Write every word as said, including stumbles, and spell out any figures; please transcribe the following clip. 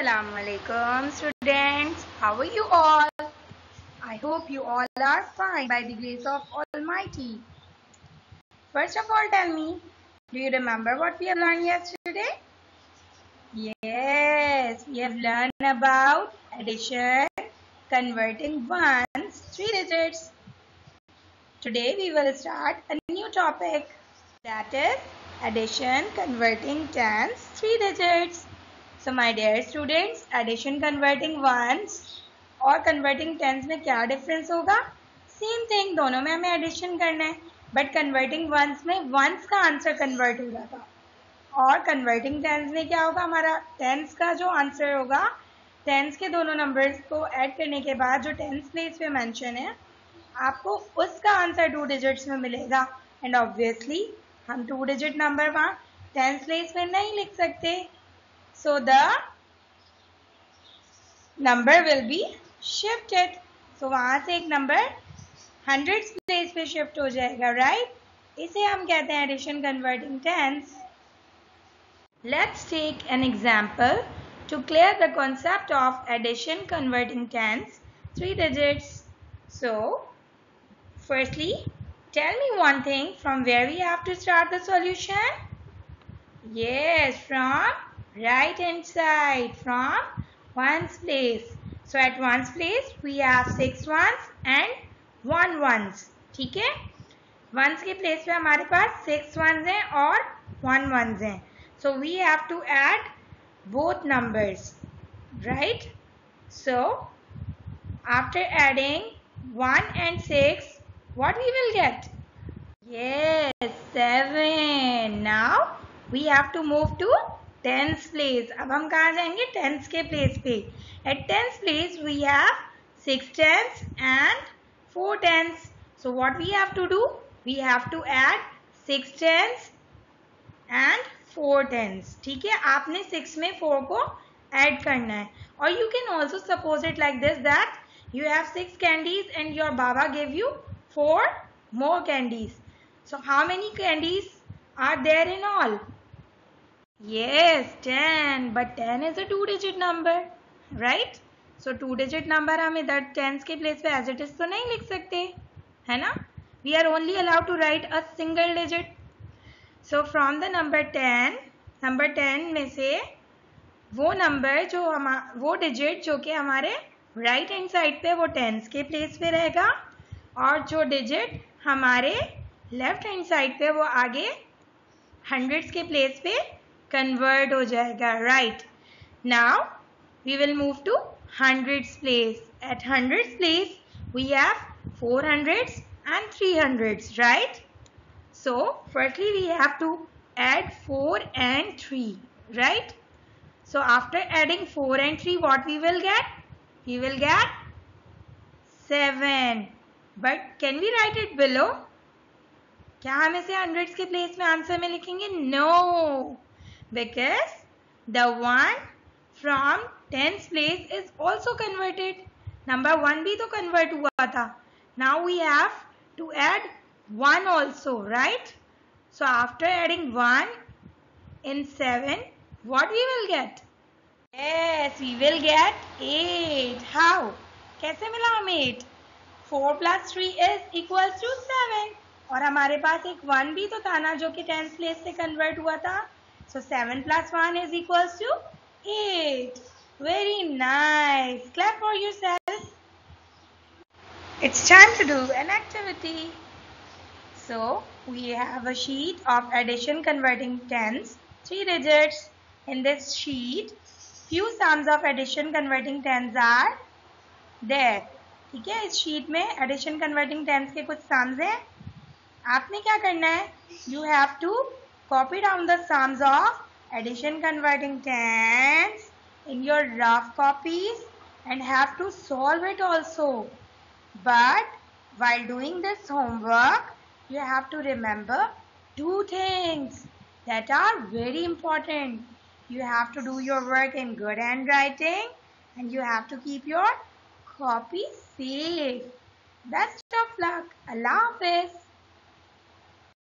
Assalamu alaikum students. How are you all? I hope you all are fine by the grace of Almighty. First of all, tell me, do you remember what we have learned yesterday? Yes, we have learned about addition, converting ones, three digits. Today we will start a new topic, that is addition, converting tens, three digits. So my dear students, addition converting ones और converting tens में क्या difference होगा? Same thing, दोनों में हमें addition करना है, but converting ones में ones का answer convert हो जाता और converting tens में क्या होगा? हमारा tens का जो answer होगा, tens के दोनों numbers को add करने के बाद जो tens place पे mention है, आपको उसका आंसर टू डिजिट्स में मिलेगा एंड ऑब्वियसली हम टू डिजिट नंबर वहां टेंस प्लेस में नहीं लिख सकते, so the number will be shifted. So वहां से एक नंबर हंड्रेड्स प्लेस पे शिफ्ट हो जाएगा, राइट right? इसे हम कहते हैं addition converting tens. Let's take an example to clear the concept of addition converting tens three digits. So firstly, tell me one thing, from where we have to start the solution? Yes, from right hand side, from ones place. So at ones place we have six ones and one ones. ठीक है, ones के place पे हमारे पास six ones हैं और one ones हैं. So we have to add both numbers, right? So after adding one and six, what we will get? Yes, seven. Now we have to move to tens place. अब हम कहाँ जाएंगे? tens के place पे. At tens place we have six tens and four tens. So what we have to do? We have to add six tens and four tens. ठीक है, आपने six में four को add करना है. Or you can also suppose it like this, that you have six candies and your Baba gave you four more candies. So how many candies are there in all? Yes, ten. But ten is a two digit number, right? So two digit number हम इधर tens के place पे as it is तो नहीं लिख सकते, है ना? We are only allowed to write a single digit. So from the number ten, number ten में से वो number जो हम वो digit जो कि हमारे राइट हैंड साइड पे वो टेंस के प्लेस पे रहेगा और जो डिजिट हमारे लेफ्ट हैंड साइड पे वो आगे हंड्रेड्स के प्लेस पे कन्वर्ट हो जाएगा, right? Now we will move to hundreds place. At hundreds place we have four hundreds and three hundreds, right? So firstly we have to add four and three, right? So after adding four and three what we will get? We will get seven. But can we write it below? क्या हम इसे hundreds के place में answer में लिखेंगे? No, because the one from tens place is also converted. Number one भी तो convert हुआ था. Now we have to add one also, right? So after adding one in seven, what we will get? Yes, we will get eight. How? कैसे मिला हमें eight? four plus three is equals to seven. और हमारे पास एक one भी तो था ना जो कि tens place से convert हुआ था. So seven plus one is equals to eight. Very nice. Clap for yourself. It's time to do an activity. So we have a sheet of addition converting tens, three digits. In this sheet, few sums of addition converting tens are there. ठीक है, इस sheet में addition converting tense के कुछ sums हैं. आपने क्या करना है? You have to copy down the sums of addition converting tens in your rough copies and have to solve it also. But while doing this homework, you have to remember two things that are very important. You have to do your work in good handwriting and you have to keep your copy safe. Best of luck. Allah Hafiz.